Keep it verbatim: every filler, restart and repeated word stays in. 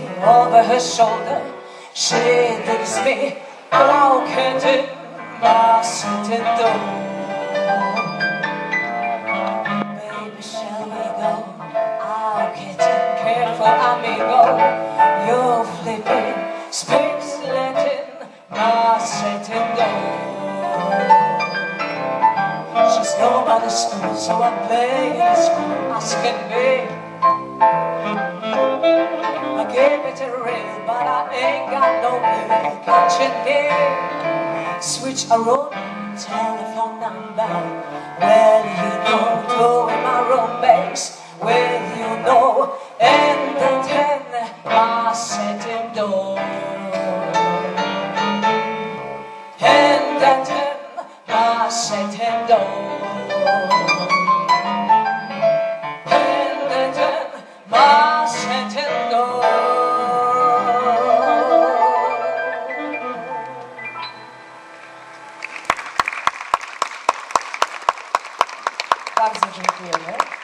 over her shoulder. She leaves me broken in my sitting door. Baby, shall we go? I'll get in, careful amigo. You're flipping, space letting my sitting door. She's nobody's fool, so I play it as cool as can be. I gave it a ring, but I ain't got no bill catching me. Switch a road, telephone number. Well, you know, doing my room base. Well, you know, and the ten, my setting door. And the ten, my setting door. And the ten, my setting door. Bardzo dziękujemy.